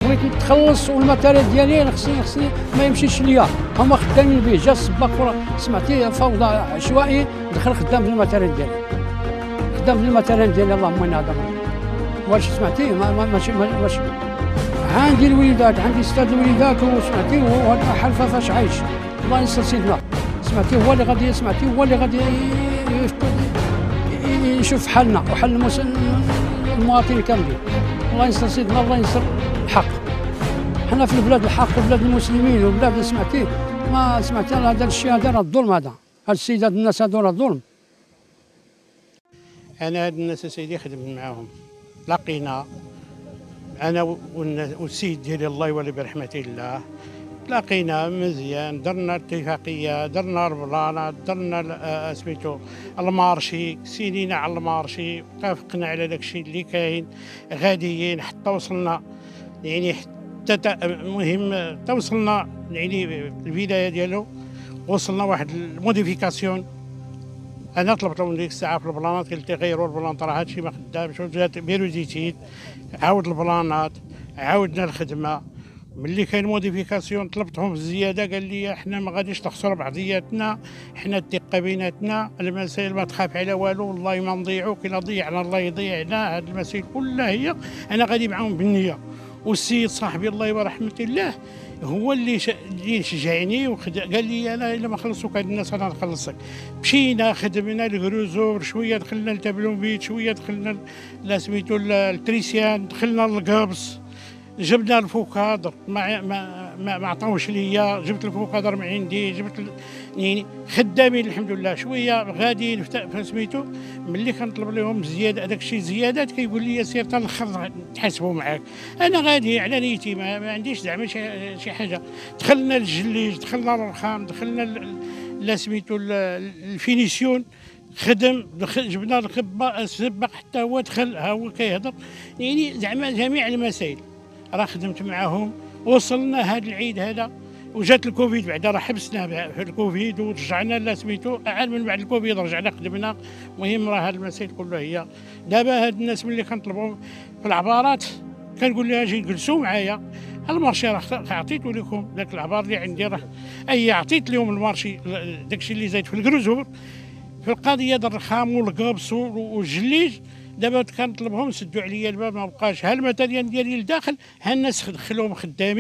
بغيت نتخلص والماتيريال ديالي خصني ما يمشيش ليا، هما خدامين به. جا السباق سمعتي فوضى عشوائي دخل خدام في الماتيريال ديالي، خدام في الماتيريال ديالي. اللهم اني هذا واش سمعتي ماشي عندي الوليدات، عندي ستاد الوليدات وسمعتي وهذا حلفه فاش عايش. الله ينصر سيدنا سمعتي، هو اللي غادي سمعتي هو اللي غادي يشوف حالنا وحل المواطنين كاملين. الله ينصر سيدنا، الله ينصر الحق. حنا في البلاد الحق وبلاد المسلمين وبلاد سمعتي ما سمعتي هذا الشيء هذا راه الظلم، هذا السيد هاد الناس هادو راه ظلم. انا هاد الناس سيدي خدمت معاهم، لقينا انا والسيد ديالي الله يولي برحمة الله، تلاقينا مزيان، درنا اتفاقيه، درنا البلانات، درنا سميتو المارشي، سينينا على المارشي، اتفقنا على داك الشيء اللي كاين، غاديين حتى وصلنا يعني حتى المهم حتى وصلنا يعني البدايه ديالو، وصلنا واحد الموديفيكاسيون. انا طلبت لهم ديك الساعه في البلانات، قلت غيروا البلانات راه هادشي ما خدامش، وجات بيروزيتيد عاود البلانات، عاودنا الخدمه. ملي كاين موديفيكاسيون طلبتهم الزياده، قال لي احنا ما غاديش نخسروا بعضياتنا، احنا الثقه بيناتنا، المسائل ما تخاف على والو، والله ما نضيعوا، كي ضيعنا الله يضيعنا، هاد المسائل كلها هي انا غادي معاهم بالنيه. والسيد صاحبي الله يرحمه الله هو اللي شجعني قال لي انا الا ما خلصوك هاد الناس انا نخلصك. مشينا خدمنا الكروزور، شويه دخلنا التابلومبيت، شويه دخلنا لا سميتو التريسيان، دخلنا القابص، جبنا الفوكادر ما عطاوش ليا، جبت الفوكادر من عندي، جبت يعني خدامين الحمد لله شويه غاديين فسميتو. ملي كنطلب لهم زياده داك الشيء زيادات كيقول لي سير حتى الاخر نتحاسبوا معاك. انا غادي على نيتي ما عنديش زعما شي حاجه. دخلنا الجليج، دخلنا الرخام، دخلنا لا سميتو الفينيسيون، خدم، جبنا السباق حتى هو دخل، ها هو كيهضر يعني زعما جميع المسائل راه خدمت معاهم. وصلنا هذا العيد هذا وجات الكوفيد، بعدا راه حبسنا في الكوفيد ورجعنا لا سميتو، عاد من بعد الكوفيد رجعنا خدمنا. المهم راه هاد المسائل كلها هي دابا. هاد الناس ملي كنطلبهم في العبارات كنقول لها اجي جلسوا معايا، المارشي راه عطيتو لكم داك العبار اللي عندي، راه اي عطيت لهم المارشي داكشي اللي زايد في الكروزور في القضيه ديال الرخام والقبص والجليج. دابا كنطلبهم سدوا عليا الباب، ما بقاش ها الماتيريال ديالي لداخل، ها الناس دخلوهم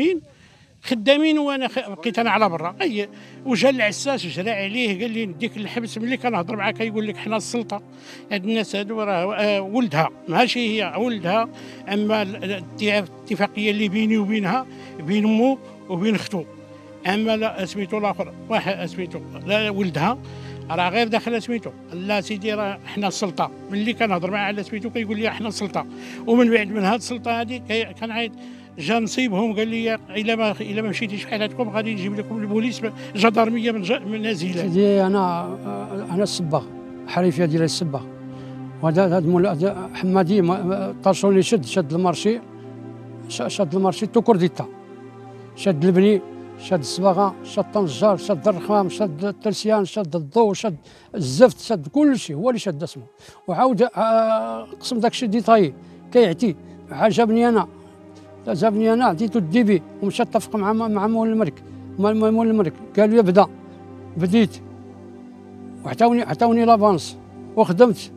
خدامين وانا بقيت انا على برا. اي وجا العساس جرى عليه قال لي نديك الحبس. ملي كنهضر معاه كيقول لك حنا السلطه، هاد الناس هادو راه ولدها ماشي هي ولدها، اما الاتفاقيه اللي بيني وبينها بين مو وبين اختو، اما لا سميتو الاخر واحد سميتو لا ولدها راه غير داخل سميتو. لا سيدي راه حنا السلطه. ملي كنهضر معاه على سميتو كيقول لي حنا السلطه. ومن بعد من هاد السلطه هادي كنعيط، جا نصيبهم قال لي الا ما مشيتيش بحال هادكم غادي نجيب لكم البوليس جدارميه من نازله. سيدي انا السباغ حريفيه ديال السباغ، وهذا هذا حمادي طرشوني شد المارشي، شد المارشي توكرديتا، شد البني، شد الصباغه، شد الطنجار، شد الرخام، شد الترسيان، شد الضوء، شد الزفت، شد كل شيء، هو اللي شد اسمه. وعاود قسم داك الشيء ديتاي كيعتي. جابني انا عطيتو الديبي ومشى اتفق مع مول الملك. مول الملك قال لي بديت وعطاوني لافانس وخدمت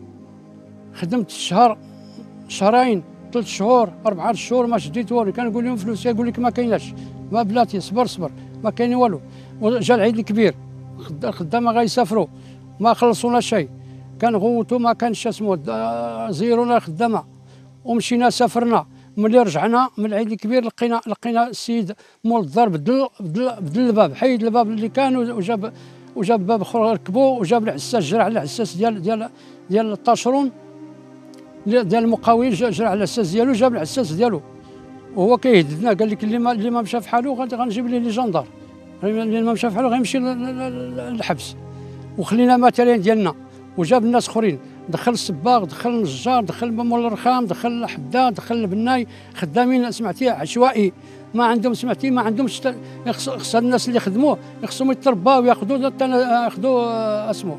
شهرين 3 شهور 4 شهور ما شديت والو. كنقول لهم فلوس يقول لك ما كايناش، ما بلاتي صبر ما كاين والو. وجا العيد الكبير الخدامه غيسافروا ما خلصونا شيء، كنغوتوا ما كانش اسمه زيرونا الخدامه ومشينا سافرنا. ملي رجعنا من العيد الكبير لقينا السيد مول الدار بدل الباب، حيد الباب اللي كان وجاب باب اخر ركبوه، وجاب العساس جرى على العساس ديال الطاشرون ديال المقاولين، جرى على العساس ديالو، جاب العساس ديالو وهو كيهددنا. قال لك اللي ما مشى في حاله غنجيب ليه لي جندار، اللي ما مشى في حاله غيمشي للحبس. وخلينا ماتيريال ديالنا وجاب الناس اخرين، دخل السباغ، دخل النجار، دخل مول الرخام، دخل الحداد، دخل البناي، خدامين سمعتي عشوائي ما عندهم سمعتي ما عندهمش. خص الناس اللي يخدموا خصهم يترباو ياخذوا اسمه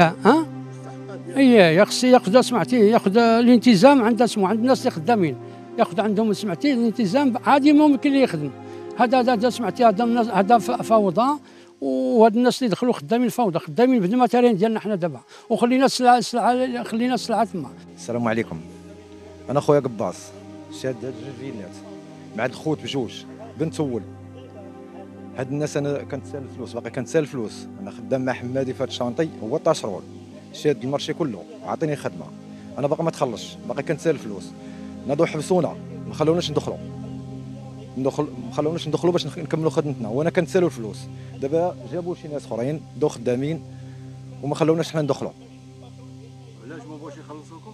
خص ياخذ سمعتي ياخذ الالتزام عند اسمه عند الناس اللي خدامين. ياخذ عندهم سمعتي الالتزام عادي ممكن يخدم. هذا سمعتي هذا فوضى، وهاد الناس اللي دخلوا خدامين فوضى، خدامين بالماتيريال ديالنا حنا دابا، وخلينا السلعه تما. السلام عليكم. انا خويا قباص شاد هاد الجوج مع هاد الخوت بجوج بنت اول. هاد الناس انا كنتسال الفلوس، باقي كنتسال الفلوس. انا خدام مع حمادي في هاد الشانطي هو 12 رول، شاد المارشي كله عاطيني خدمه، انا باقي ما تخلصش، باقي كنتسال الفلوس. ناضوا حبسونا ما خلوناش ندخلوا ما خلوناش ندخلوا باش نكملوا خدمتنا، وانا كنتسالوا الفلوس. دابا جابوا شي ناس اخرين دو خدامين وما خلوناش حنا ندخلوا. علاش ما بغاوش يخلصوكم؟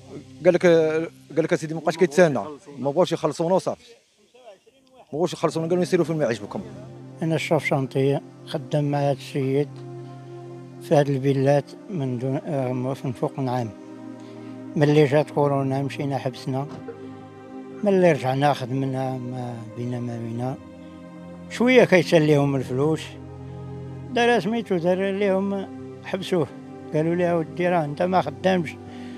قال لك اسيدي ما بقاش كيتسالنا، ما بغاوش يخلصونا وصافي، ما بغاوش يخلصونا، قالوا يسيروا فين ما يعجبكم. انا الشوف شانطيه خدام مع هذا السيد في هذه الفيلات من فوق من عام. ملي جات كورونا مشينا حبسنا، ملي رجعنا خدمنا ما بينا شويه كيسليهم الفلوس. دار سميتو دار ليهم حبسوه، قالوا لي اودي راه انت ما خدامش،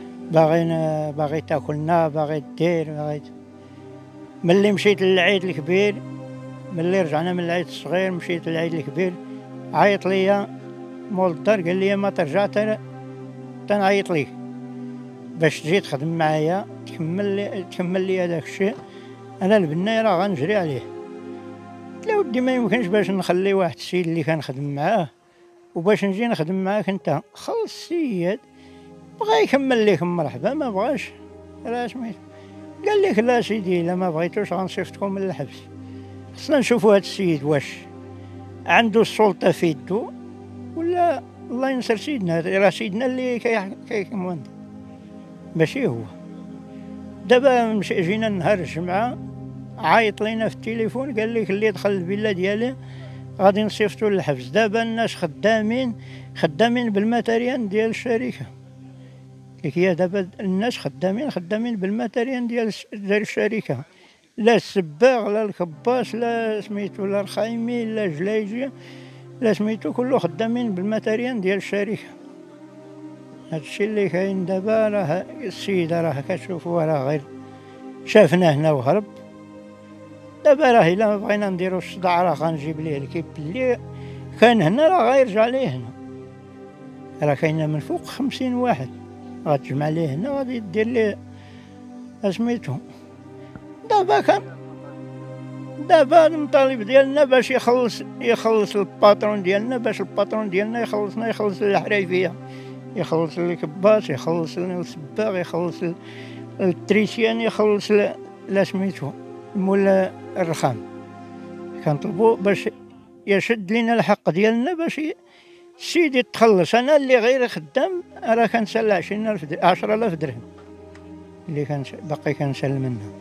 باغي تاكلنا، باغي دير باغي. ملي مشيت للعيد الكبير، ملي رجعنا من العيد الصغير مشيت للعيد الكبير، عيط ليا مول الدار قال لي ما ترجع تنعيط ليك باش تجي تخدم معايا تكمل لي هذاك الشيء. انا البنايه راه غنجري عليه. قلت له ودي ما يمكنش باش نخلي واحد السيد اللي كنخدم معاه وباش نجي نخدم معاك انت. خلص السيد بغا يكمل ليك مرحبا، ما بغاش راه سميت قال لك لا سيدي الا ما بغيتوش غنصيفطكم من الحبس. خصنا نشوفوا هذا السيد واش عنده السلطه في يدو ولا الله ينصر سيدنا. راه سيدنا اللي كيحكم ماشي هو. دابا جينا نهار الجمعه عيط لينا في التليفون قال لك اللي دخل الفيلا ديالي غادي نصيفطو للحبس. دابا الناس خدامين بالماتيريال ديال الشركه. هي دابا الناس خدامين بالماتيريال ديال الشركه، لا السباغ لا الكباس لا سميتو لا الخايمي لا جلايجي لا سميتو، كله خدامين بالماتيريال ديال الشركه. هادشي اللي كاين دابا. راه السيده راه كتشوفوها راه غير شافنا هنا وهرب. دابا راه الا بغينا نديرو الصداع راه غنجيب ليه الكيب اللي كان هنا راه غيرجع ليه هنا. راه كاينه من فوق 50 واحد غتجمع ليه هنا غادي دير ليه اسميتو. دابا المطالب ديالنا باش يخلص الباترون ديالنا، باش الباترون ديالنا يخلصنا، يخلص الحريفيه، يخلص الكباس، يخلص السباغ، يخلص التريسيان، يخلص لا سميتو مول الرخام. كنطلبوا باش يشد لنا الحق ديالنا باش السيد يتخلص. انا اللي غير خدام راه كنسال 10,000 درهم اللي باقي كنسال منها.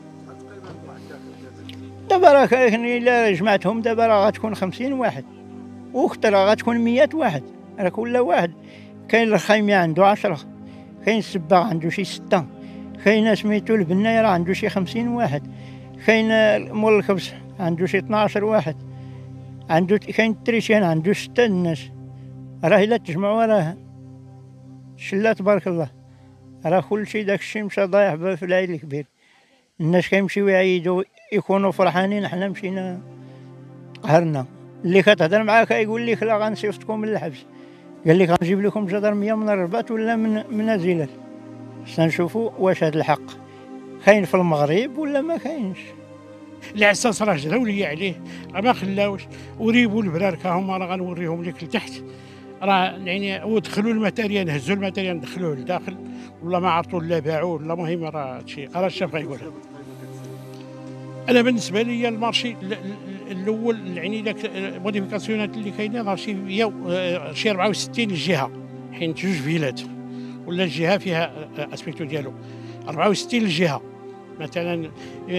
دابا راه الا جمعتهم دابا راه غتكون 50 واحد واكثر، راه غتكون 100 واحد. راه كل واحد كاين الخايمي عنده 10، كاين السباغ عنده شي 6، كاين سميتو البنايه راه عنده شي 50 واحد، كاين مول الخبز عنده شي 12 واحد، كاين التريشيان عنده 6 الناس. راه الا تجمعوا راه شله تبارك الله. راه كلشي داكشي مشى ضايع في العيد الكبير. الناس كيمشيو يعيدوا يكونوا فرحانين، حنا مشينا قهرنا. اللي كتهضر معاه كيقول لك لا غنصيفطكم من الحبس، قال لك غنجيب لكم جدرميه من الرباط ولا من الزلال. خصنا نشوفوا واش هذا الحق كاين في المغرب ولا ما كاينش. العساس راه جراو لي عليه، راه ما خلاوش. وريبوا البراركه هما راه غنوريهم لك لتحت، راه يعني ودخلوا الماتيريال، هزوا الماتيريال دخلوه لداخل، ولا ما عرفتوا لا باعوه ولا المهم راه هادشي راه الشاف غيقولها. انا بالنسبه لي المارشي الاول يعني داك الموديفيكاسيونات اللي كاينه مارشي شي 64 جهه، حين جوج فيلات ولا الجهه فيها اسبيكتو ديالو 64 الجهه. مثلا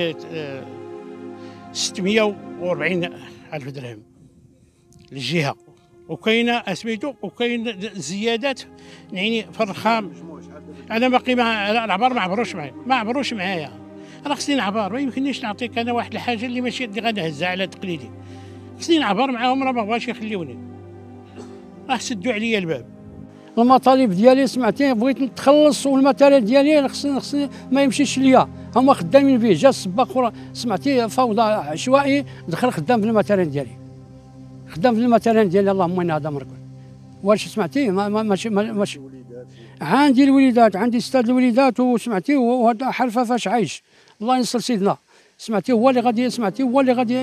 640 ألف درهم للجهه، وكاينه اسميتو وكاين زيادات يعني في الرخام. انا باقي العبار ما عبروش معايا. انا خصني نعبر، ما يمكننيش نعطيك انا واحد الحاجه اللي ماشي اللي غنهزها على تقليدي. خصني نعبر معاهم، راه ما بغاش يخليوني، راه سدوا عليا الباب. المطالب ديالي سمعتي بغيت نتخلص، والماتيريال ديالي خصني ما يمشيش ليا. هما خدامين به. جا السباق سمعتي فوضى عشوائي دخل خدام في الماتيريال ديالي، خدام في الماتيريال ديالي. اللهم اني هذا مركون. واش سمعتي ماشي عندي الوليدات، عندي 6 الوليدات وسمعتي، وهذا حرفه فاش عايش. الله ينصر سيدنا. سمعتي هو اللي غادي، سمعتي هو اللي غادي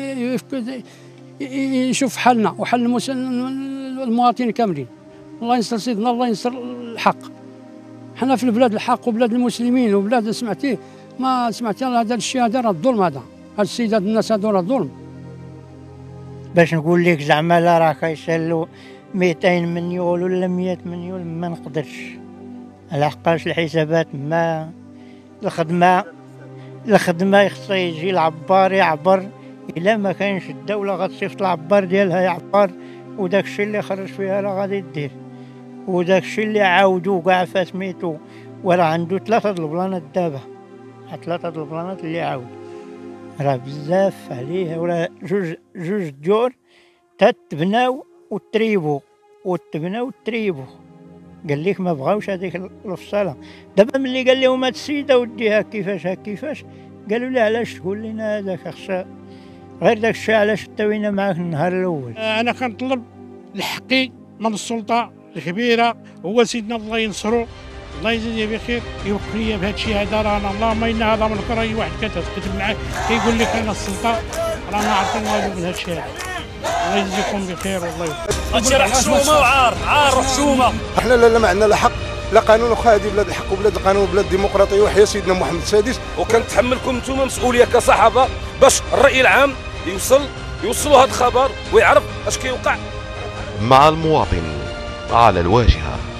يشوف حالنا وحال المواطنين كاملين. الله ينصر سيدنا، الله ينصر الحق. حنا في البلاد الحق وبلاد المسلمين وبلاد سمعتي ما سمعتي هذا الشيء، هذا راه الظلم، هذا السيد هاد الناس هادو راه ظلم. باش نقول لك زعما لا راه كيسالوا 200 مليون ولا 100 مليون ما نقدرش، على حقاش الحسابات ما الخدمه خصها يجي العبار يعبر. الا ما كانش الدوله غتصيفط العبار ديالها يعبر، وداك الشيء اللي خرج فيها راه غادي دير، وداك الشيء اللي عاودو كاع فاسميتو. وراه عنده 3 البلانات دابا، 3 البلانات اللي عاود راه بزاف عليه. وراه جوج ديور تتبناو وتريبو قال لك ما بغاوش هذيك الفصاله. دابا ملي قال لهم هاد السيده وديها كيفاش قالوا لي علاش تقول لنا هذاك، خصها غير داك الشيء علاش تاوينا معاك النهار الاول. انا كنطلب الحقي من السلطه الكبيره، هو سيدنا الله ينصرو، الله يجزيه بخير، يوقف لي بهذا الشيء هذا. رانا اللهم ان هذا من اي واحد كتكتب معاه كيقول لك انا السلطه رانا عارفين والو من هذا الشيء هذا. الله يجزيكم بخير والله يوفقك. هادشي راه حشومه عار وحشومه. احنا لا ما عندنا لا حق لا قانون، واخا هذه بلاد الحق وبلاد القانون وبلاد الديمقراطيه وحيا سيدنا محمد السادس. وكنتحملكم نتوما مسؤوليه كصحافه باش الراي العام يوصلوا هذا الخبر ويعرف اش كيوقع. مع المواطن على الواجهه.